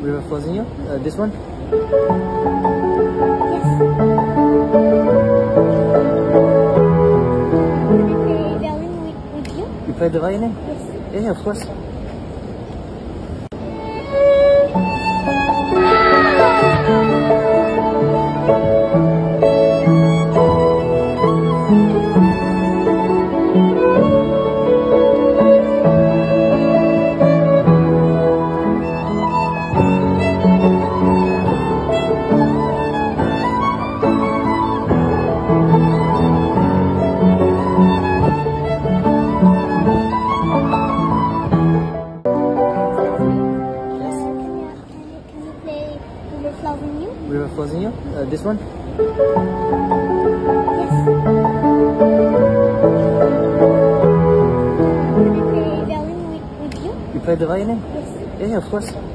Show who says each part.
Speaker 1: River Flozinho? This one?
Speaker 2: Yes. Can I play violin with you?
Speaker 1: You play the violin?
Speaker 2: Yes.
Speaker 1: Yeah, of course.
Speaker 2: Can you play River Flozinho?
Speaker 1: River Flozinho? This one?
Speaker 2: Yes. Can I play violin with you?
Speaker 1: You play the violin?
Speaker 2: Yes.
Speaker 1: Yeah, of course.